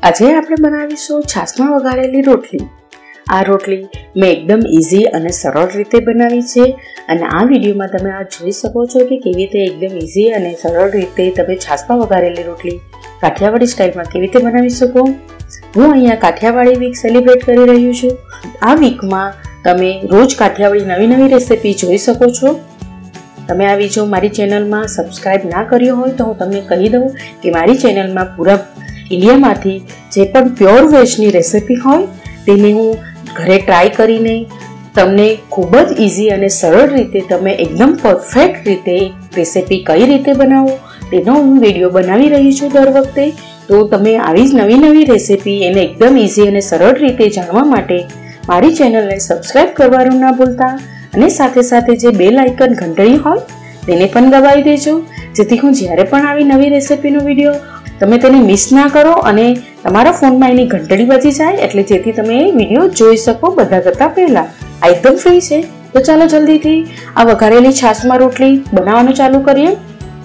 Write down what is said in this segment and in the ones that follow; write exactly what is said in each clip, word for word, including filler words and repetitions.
આજે આપણે બનાવીશું છાશમાં વઘારેલી રોટલી। આ રોટલી મેં એકદમ ઇઝી અને સરળ રીતે બનાવી છે અને આ વિડીયોમાં તમે આ જોઈ શકો છો કે કેવી રીતે એકદમ ઇઝી અને સરળ રીતે તમે છાશમાં વઘારેલી રોટલી કાઠિયાવાડી સ્ટાઇલમાં કેવી રીતે બનાવી શકો। હું અહીંયા કાઠિયાવાડી વીક સેલિબ્રેટ કરી રહ્યું છું। આ વીકમાં તમે રોજ કાઠિયાવાડી નવી નવી રેસિપી જોઈ શકો છો। તમે આ વિડીયો મારી ચેનલમાં સબસ્ક્રાઇબ ના કર્યો હોય તો હું તમને કહી દઉં કે મારી ચેનલમાં પૂરા ઇન્ડિયામાંથી જે પણ પ્યોર વેજની રેસિપી હોય તેને હું ઘરે ટ્રાય કરીને તમને ખૂબ જ ઇઝી અને સરળ રીતે તમે એકદમ પરફેક્ટ રીતે રેસિપી કઈ રીતે બનાવો તેનો હું વિડીયો બનાવી રહી છું દર વખતે। તો તમે આવી જ નવી નવી રેસિપી એને એકદમ ઇઝી અને સરળ રીતે જાણવા માટે મારી ચેનલને સબસ્ક્રાઇબ કરવાનું ના ભૂલતા અને સાથે સાથે જે બેલ આઇકન ઘંટડી હોય તેને પણ દબાવી દેજો જેથી હું જ્યારે પણ આવી નવી રેસિપીનો વિડીયો તમે તેને મિસ ના કરો અને તમારા ફોનમાં એની ઘંટડી વાજી જાય એટલે જેથી તમે એ વિડીયો જોઈ શકો બધા કરતાં પહેલાં। આ એકદમ ફ્રી છે તો ચાલો જલ્દીથી આ વઘારેલી છાશમાં રોટલી બનાવવાનું ચાલુ કરીએ।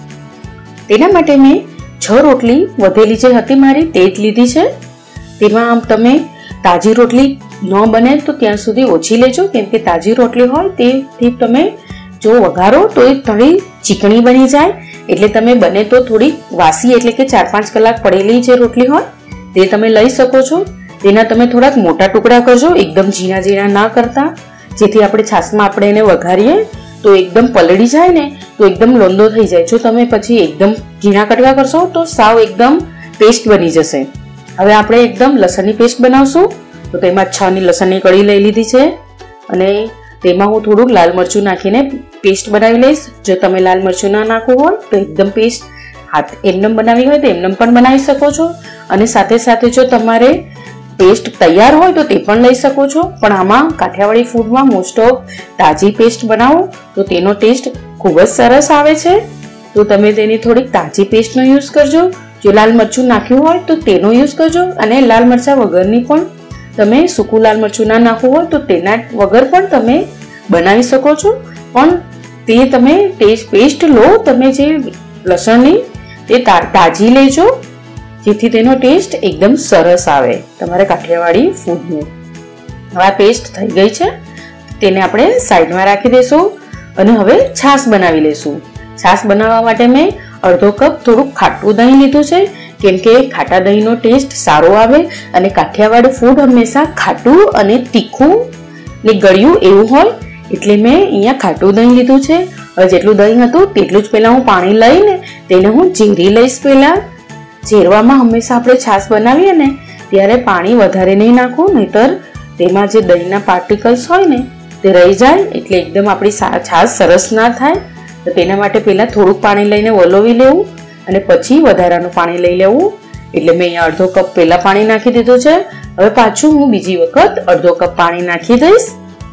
તેના માટે મેં છ રોટલી વધેલી જે હતી મારી તે જ લીધી છે। તેમાં તમે તાજી રોટલી ન બને તો ત્યાં સુધી ઓછી લેજો કેમ કે તાજી રોટલી હોય તેથી તમે જો વઘારો તો એ થોડી ચીકણી બની જાય એટલે તમે બને તો થોડી વાસી એટલે કે ચાર પાંચ કલાક પડેલી જે રોટલી હોય તે તમે લઈ શકો છો। તેના તમે થોડાક મોટા ટુકડા કરજો એકદમ ઝીણા ઝીણા ના કરતા જેથી આપણે છાશમાં આપણે એને વઘારીએ તો એકદમ પલળી જાય ને તો એકદમ લોંદો થઈ જાય। જો તમે પછી એકદમ ઝીણા કટકા કરશો તો સાવ એકદમ પેસ્ટ બની જશે। હવે આપણે એકદમ લસણની પેસ્ટ બનાવશું તો તેમાં છ ની લસણની કળી લઈ લીધી છે અને તેમાં હું થોડુંક લાલ મરચું નાખીને પેસ્ટ બનાવી લઈશ। જો તમે લાલ મરચું ના નાખવું હોય તો એકદમ પેસ્ટ હાથ એમનેમ બનાવી હોય તો એમનેમ પણ બનાવી શકો છો અને સાથે સાથે જો તમારે પેસ્ટ તૈયાર હોય તો તે પણ લઈ શકો છો પણ આમાં કાઠિયાવાડી ફૂડમાં મોસ્ટ ઓફ તાજી પેસ્ટ બનાવો તો તેનો ટેસ્ટ ખૂબ જ સરસ આવે છે। તો તમે તેની થોડીક તાજી પેસ્ટનો યુઝ કરજો। જો લાલ મરચું નાખ્યું હોય તો તેનો યુઝ કરજો અને લાલ મરચાં વગરની પણ તમે સૂકું લાલ મરચું ના નાખવું હોય તો તેના વગર પણ તમે બનાવી શકો છો પણ તે તમે પેસ્ટ લો તમે જે લસણની તે તાજી લેજો જેથી તેનો ટેસ્ટ એકદમ સરસ આવે તમારે કાઠિયાવાડી ફૂડનો। હવે આ પેસ્ટ થઈ ગઈ છે તેને આપણે સાઈડમાં રાખી દઈશું અને હવે છાશ બનાવી લઈશું। છાશ બનાવવા માટે મેં અડધો કપ થોડુંક ખાટું દહીં લીધું છે કેમ કે ખાટા દહીંનો ટેસ્ટ સારો આવે અને કાઠિયાવાડી ફૂડ હંમેશા ખાટું અને તીખું ને ગળ્યું એવું હોય એટલે મેં અહીંયા ખાટું દહીં લીધું છે। હવે જેટલું દહીં હતું તેટલું જ પહેલાં હું પાણી લઈને તેને હું ઝેરી લઈશ। પહેલાં ઝેરવામાં હંમેશા આપણે છાશ બનાવીએ ને ત્યારે પાણી વધારે નહીં નાખવું નહીંતર તેમાં જે દહીંના પાર્ટિકલ્સ હોય ને તે રહી જાય એટલે એકદમ આપણી છાશ સરસ ના થાય। તો તેના માટે પહેલાં થોડુંક પાણી લઈને વલોવી લેવું અને પછી વધારાનું પાણી લઈ લેવું એટલે મેં અહીંયા અડધો કપ પહેલાં પાણી નાખી દીધું છે। હવે પાછું હું બીજી વખત અડધો કપ પાણી નાખી દઈશ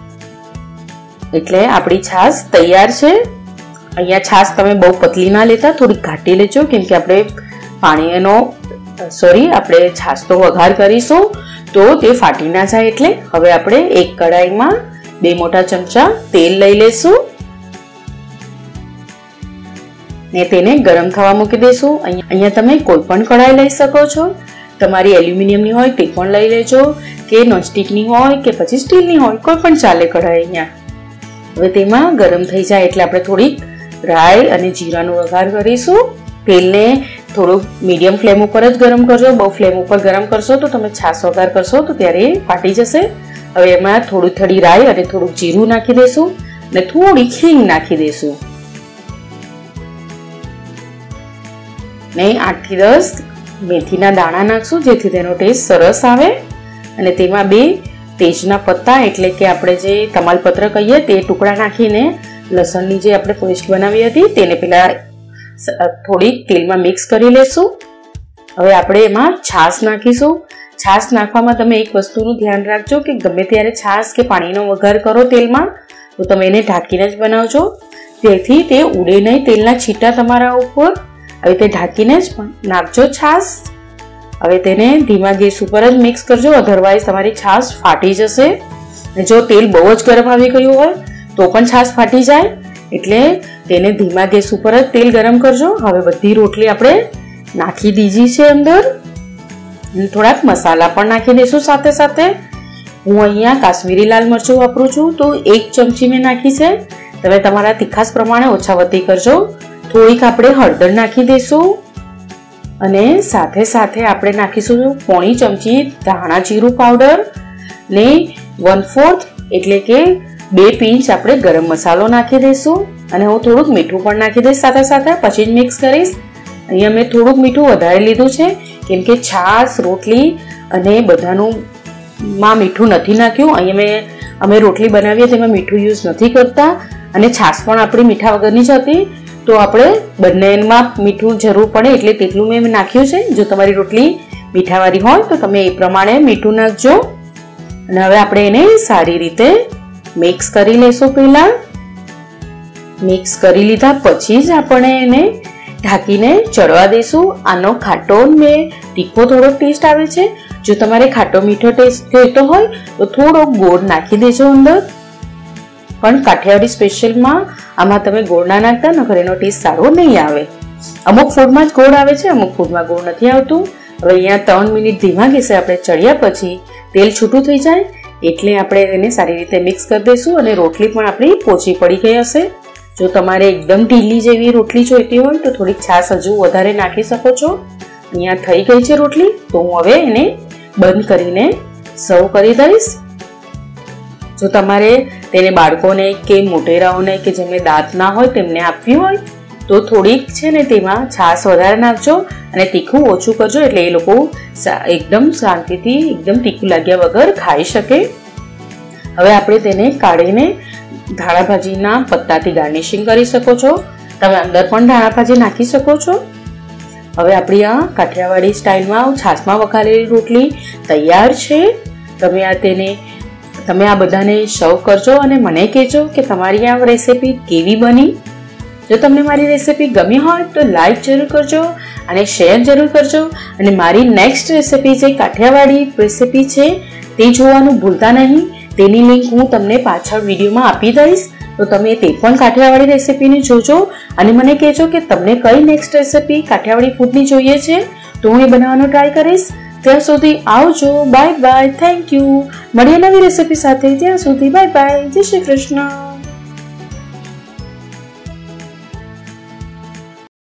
એટલે આપણી છાશ તૈયાર છે। અહીંયા છાશ તમે બહુ પતલી ના લેતા થોડીક ઘાટી લેજો કેમ કે આપણે પાણી એનો સોરી આપણે છાશ તો વઘાર કરીશું તો તે ફાટી ના જાય એટલે હવે આપણે એક કડાઈમાં બે મોટા ચમચા તેલ લઈ લેશું ને તેને ગરમ થવા મૂકી દઈશું। અહીંયા તમે કોઈ પણ કડાઈ લઈ શકો છો તમારી એલ્યુમિનિયમની હોય તે પણ લઈ લેજો કે નોનસ્ટિકની હોય કે પછી સ્ટીલની હોય કોઈ પણ ચાલે કડાઈ। અહીંયા હવે તેમાં ગરમ થઈ જાય એટલે આપણે થોડીક રાઈ અને જીરાનો વઘાર કરીશું। તેલને થોડુંક મીડિયમ ફ્લેમ ઉપર જ ગરમ કરજો બહુ ફ્લેમ ઉપર ગરમ કરશો તો તમે છાશ વઘાર કરશો તો ત્યારે ફાટી જશે। હવે એમાં થોડી થોડી રાઈ અને થોડુંક જીરું નાખી દઈશું અને થોડી હિંગ નાખી દઈશું ને આઠ થી દસ મેથીના દાણા નાખશું જેથી તેનો ટેસ્ટ સરસ આવે અને તેમાં બે તેજના પત્તા એટલે કે આપણે જે તમાલપત્ર કહીએ તે ટુકડા નાખીને લસણની જે આપણે પેસ્ટ બનાવી હતી તેને પેલા થોડીક તેલમાં મિક્સ કરી લેશું। હવે આપણે એમાં છાશ નાખીશું। છાશ નાખવામાં તમે એક વસ્તુનું ધ્યાન રાખજો કે ગમે ત્યારે છાશ કે પાણીનો વઘાર કરો તેલમાં તો તમે એને ઢાંકીને જ બનાવજો જેથી તે ઉડે નહીં તેલના છીટા તમારા ઉપર। હવે તે ઢાંકીને જ નાખજો છાશ। હવે તેને ધીમા ગેસ ઉપર જ મિક્સ કરજો અધરવાઇઝ તમારી છાશ ફાટી જશે। જો તેલ બહુ જ ગરમ આવી ગયું હોય તો પણ છાશ ફાટી જાય એટલે તેને ધીમા ગેસ ઉપર જ તેલ ગરમ કરજો। હવે બધી રોટલી આપણે નાખી દીધી છે અંદર થોડાક મસાલા પણ નાખી દઈશું સાથે સાથે. હું અહીંયા કાશ્મીરી લાલ મરચું વાપરું છું તો એક ચમચી મેં નાખી છે. તમે તમારા તીખાસ પ્રમાણે ઓછા વધી કરજો. થોડીક આપણે હળદર નાખી દઈશું અને સાથે સાથે આપણે નાખીશું પોણી ચમચી ધાણા જીરું પાવડર ને વન ફોર્થ એટલે કે બે પિંચ આપણે ગરમ મસાલો નાખી દઈશું અને હું થોડુંક મીઠું પણ નાખી દઈશ સાથે સાથે, પછી જ મિક્સ કરીશ. અહીંયા મેં થોડુંક મીઠું વધારે લીધું છે કેમ કે છાશ, રોટલી અને બધાનું માં મીઠું નથી નાખ્યું. અહીંયા મેં અમે રોટલી બનાવીએ તેમાં મીઠું યુઝ નથી કરતા અને છાશ પણ આપણી મીઠા વગરની જ હતી, તો આપણે બંનેમાં મીઠું જરૂર પડે એટલે તેટલું મેં નાખ્યું છે. જો તમારી રોટલી મીઠાવાળી હોય તો તમે એ પ્રમાણે મીઠું નાખજો. અને હવે આપણે એને સારી રીતે મિક્સ કરી લઈશું. પહેલા મિક્સ કરી લીધા પછી જ આપણે એને ઢાંકીને ચડવા દઈશું. આનો ખાટો ને તીખો થોડો ટેસ્ટ આવે છે. જો તમારે ખાટો મીઠો ટેસ્ટ જોઈતો હોય તો થોડો ગોળ નાખી દેજો અંદર, પણ કાઠિયાવાડી સ્પેશિયલમાં આમાં તમે ગોળ ના નાખતા નકર એનો ટેસ્ટ સારો નહીં આવે. અમુક ફૂડમાં જ ગોળ આવે છે, અમુક ફૂડમાં ગોળ નથી આવતું. હવે અહીંયા ત્રણ મિનિટ ધીમા ગેસે આપણે ચડ્યા પછી તેલ છૂટું થઈ જાય એટલે આપણે એને સારી રીતે મિક્સ કરી દઈશું. અને રોટલી પણ આપણી પોચી પડી ગઈ હશે. જો તમારે એકદમ ઢીલી જેવી રોટલી જોઈતી હોય તો થોડીક છાશ હજુ વધારે નાખી શકો છો. અહીંયા થઈ ગઈ છે રોટલી, તો હું હવે એને બંધ કરીને સર્વ કરી દઈશ. જો તમારે તેને બાળકોને કે મોટેરાઓને કે જેમને દાંત ના હોય તેમને આપવી હોય તો થોડીક છે ને તેમાં છાશ વધારે નાખજો અને તીખું ઓછું કરજો, એટલે એ લોકો એકદમ શાંતિથી એકદમ તીખું લાગ્યા વગર ખાઈ શકે. હવે આપણે તેને કાઢીને ધાણા ભાજીના પત્તાથી ગાર્નિશિંગ કરી શકો છો. તમે અંદર પણ ધાણા ભાજી નાખી શકો છો. હવે આપણી આ કાઠિયાવાડી સ્ટાઇલમાં છાશમાં વઘારેલી રોટલી તૈયાર છે. તમે આ તેને તમે આ બધાને સર્વ કરજો અને મને કહેજો કે તમારી આ રેસીપી કેવી બની. જો તમને મારી રેસીપી ગમી હોય તો લાઈક જરૂર કરજો અને શેર જરૂર કરજો. અને મારી નેક્સ્ટ રેસીપી જે કાઠિયાવાડી રેસીપી છે તે જોવાનું ભૂલતા નહીં. તેની લિંક હું તમને પાછળ વિડીયોમાં આપી દઈશ, તો તમે તે પણ કાઠિયાવાડી રેસીપીને જોજો અને મને કહેજો કે તમને કઈ નેક્સ્ટ રેસીપી કાઠિયાવાડી ફૂડની જોઈએ છે, તો હું એ બનાવવાનો ટ્રાય કરીશ. ત્યાં સુધી આવજો. Bye bye. Thank you. મળીએ નવી રેસીપી સાથે. ત્યાં સુધી બાય બાય. જય શ્રી કૃષ્ણ.